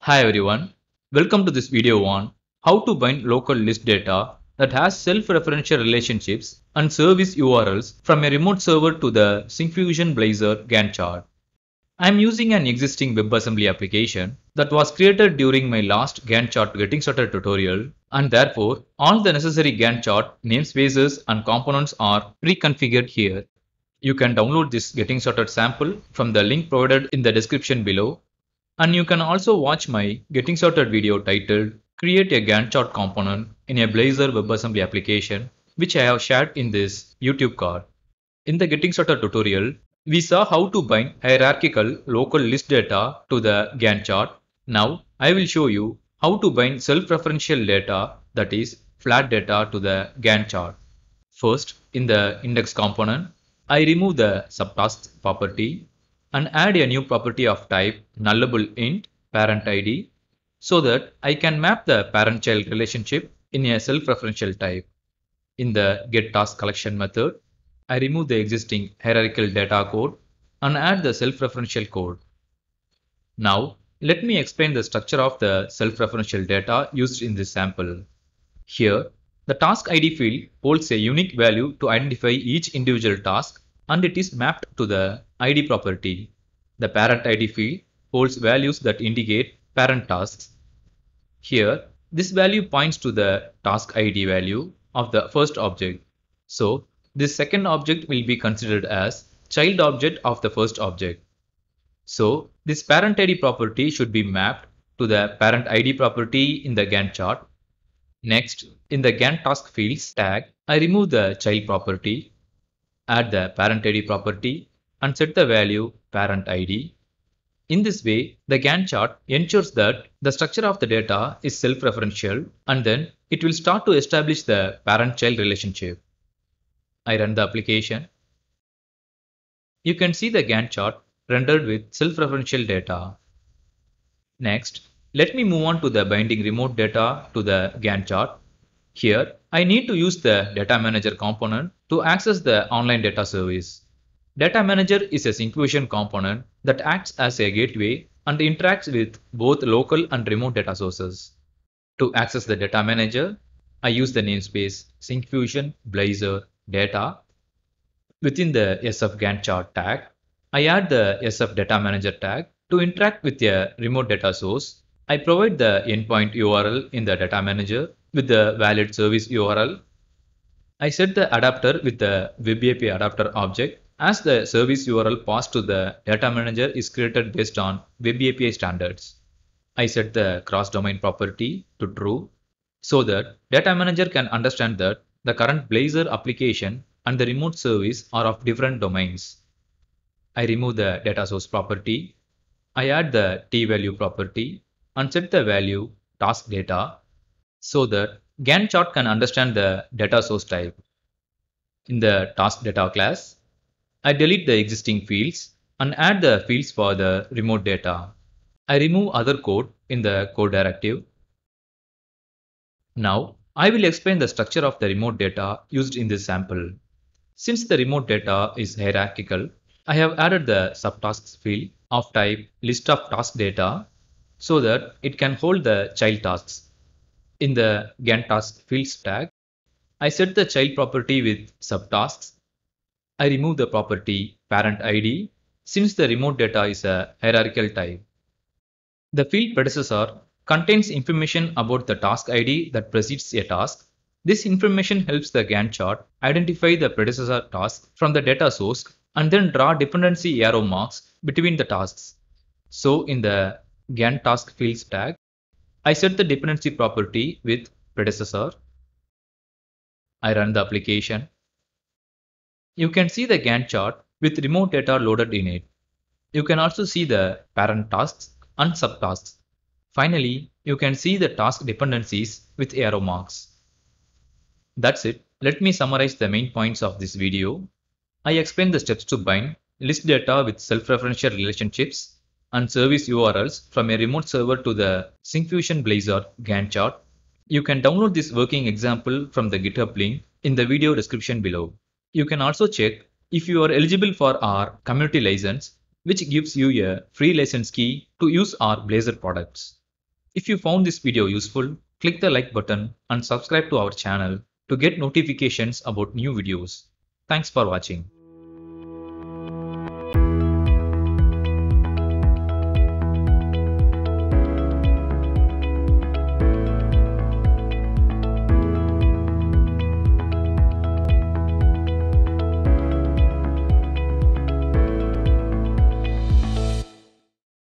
Hi everyone, welcome to this video on how to bind local list data that has self-referential relationships and service URLs from a remote server to the Syncfusion Blazor Gantt chart. I am using an existing WebAssembly application that was created during my last Gantt chart getting started tutorial, and therefore all the necessary Gantt chart namespaces and components are pre-configured here. You can download this getting started sample from the link provided in the description below. And you can also watch my Getting Started video titled Create a Gantt chart component in a Blazor WebAssembly application, which I have shared in this YouTube card. In the Getting Started tutorial, we saw how to bind hierarchical local list data to the Gantt chart. Now, I will show you how to bind self-referential data, that is, flat data, to the Gantt chart. First, in the index component, I remove the subtasks property and add a new property of type nullable int parent id so that I can map the parent-child relationship in a self-referential type. In the getTaskCollection method, I remove the existing hierarchical data code and add the self-referential code. Now, let me explain the structure of the self-referential data used in this sample. Here, the task ID field holds a unique value to identify each individual task, and it is mapped to the ID property. The parent ID field holds values that indicate parent tasks. Here, this value points to the task ID value of the first object. So, this second object will be considered as child object of the first object. So, this parent ID property should be mapped to the parent ID property in the Gantt chart. Next, in the Gantt task fields tag, I remove the child property, add the parent ID property, and set the value parent ID. In this way, the Gantt chart ensures that the structure of the data is self-referential, and then it will start to establish the parent-child relationship. I run the application. You can see the Gantt chart rendered with self-referential data. Next, let me move on to the binding remote data to the Gantt chart. Here, I need to use the Data Manager component to access the online data service. Data Manager is a Syncfusion component that acts as a gateway and interacts with both local and remote data sources. To access the Data Manager, I use the namespace Syncfusion Blazor Data. Within the SF Gantt chart tag, I add the SF Data Manager tag to interact with a remote data source. I provide the endpoint URL in the Data Manager with the valid service URL. I set the adapter with the WebAPI adapter object as the service URL passed to the Data Manager is created based on WebAPI standards. I set the cross-domain property to true so that Data Manager can understand that the current Blazor application and the remote service are of different domains. I remove the data source property. I add the tValue property and set the value task data so that Gantt chart can understand the data source type. In the task data class, I delete the existing fields and add the fields for the remote data. I remove other code in the code directive. Now, I will explain the structure of the remote data used in this sample. Since the remote data is hierarchical, I have added the subtasks field of type list of task data so that it can hold the child tasks. In the Gantt task fields tag, I set the child property with subtasks. I remove the property parent ID since the remote data is a hierarchical type. The field predecessor contains information about the task ID that precedes a task. This information helps the Gantt chart identify the predecessor task from the data source and then draw dependency arrow marks between the tasks. So in the Gantt task fields tag, I set the dependency property with predecessor. I run the application. You can see the Gantt chart with remote data loaded in it. You can also see the parent tasks and subtasks. Finally, you can see the task dependencies with arrow marks. That's it. Let me summarize the main points of this video. I explained the steps to bind list data with self-referential relationships and service URLs from a remote server to the Syncfusion Blazor Gantt chart. You can download this working example from the GitHub link in the video description below. You can also check if you are eligible for our community license, which gives you a free license key to use our Blazor products. If you found this video useful, click the like button and subscribe to our channel to get notifications about new videos. Thanks for watching.